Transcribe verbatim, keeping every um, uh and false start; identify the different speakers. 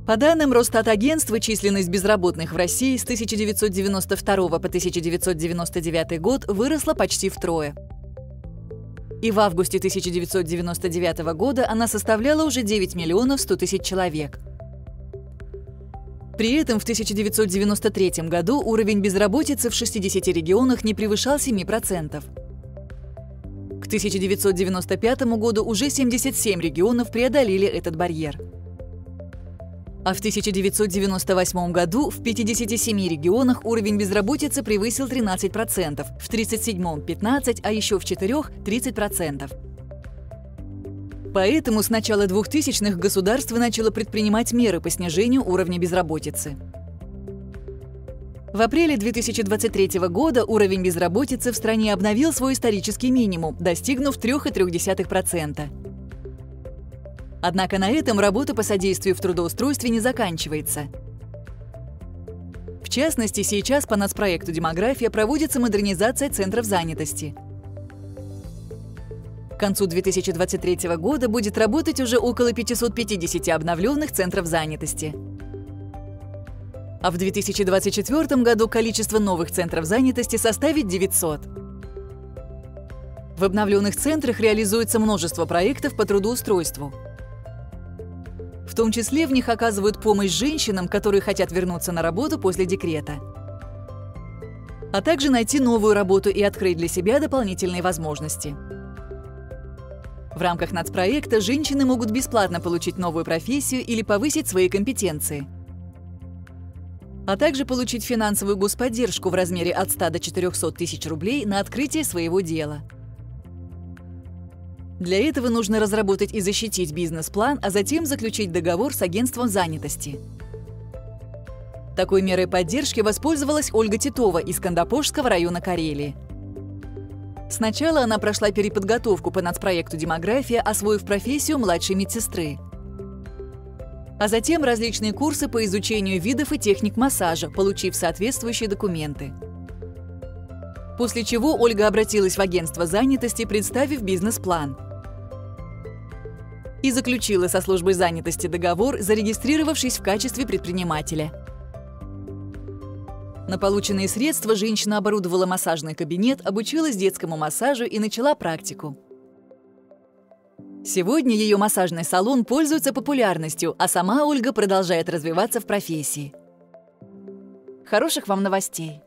Speaker 1: По данным Росстатагентства, численность безработных в России с тысяча девятьсот девяносто второго по тысяча девятьсот девяносто девятый год выросла почти втрое. И в августе тысяча девятьсот девяносто девятого года она составляла уже девять миллионов сто тысяч человек. При этом в тысяча девятьсот девяносто третьем году уровень безработицы в шестидесяти регионах не превышал семи процентов. К тысяча девятьсот девяносто пятому году уже семьдесят семь регионов преодолели этот барьер. А в тысяча девятьсот девяносто восьмом году в пятидесяти семи регионах уровень безработицы превысил тринадцать процентов, в тридцать седьмом – пятнадцать процентов, а еще в четырёх – тридцать процентов. Поэтому с начала двухтысячных государство начало предпринимать меры по снижению уровня безработицы. В апреле две тысячи двадцать третьего года уровень безработицы в стране обновил свой исторический минимум, достигнув три целых три десятых процента. Однако на этом работа по содействию в трудоустройстве не заканчивается. В частности, сейчас по нацпроекту «Демография» проводится модернизация центров занятости. К концу две тысячи двадцать третьего года будет работать уже около пятисот пятидесяти обновленных центров занятости. А в две тысячи двадцать четвёртом году количество новых центров занятости составит девятьсот. В обновленных центрах реализуется множество проектов по трудоустройству. В том числе в них оказывают помощь женщинам, которые хотят вернуться на работу после декрета, а также найти новую работу и открыть для себя дополнительные возможности. В рамках нацпроекта женщины могут бесплатно получить новую профессию или повысить свои компетенции, а также получить финансовую господдержку в размере от ста до четырёхсот тысяч рублей на открытие своего дела. Для этого нужно разработать и защитить бизнес-план, а затем заключить договор с агентством занятости. Такой мерой поддержки воспользовалась Ольга Титова из Кандапошского района Карелии. Сначала она прошла переподготовку по нацпроекту «Демография», освоив профессию младшей медсестры. А затем различные курсы по изучению видов и техник массажа, получив соответствующие документы. После чего Ольга обратилась в агентство занятости, представив бизнес-план. И заключила со службой занятости договор, зарегистрировавшись в качестве предпринимателя. На полученные средства женщина оборудовала массажный кабинет, обучилась детскому массажу и начала практику. Сегодня ее массажный салон пользуется популярностью, а сама Ольга продолжает развиваться в профессии. Хороших вам новостей!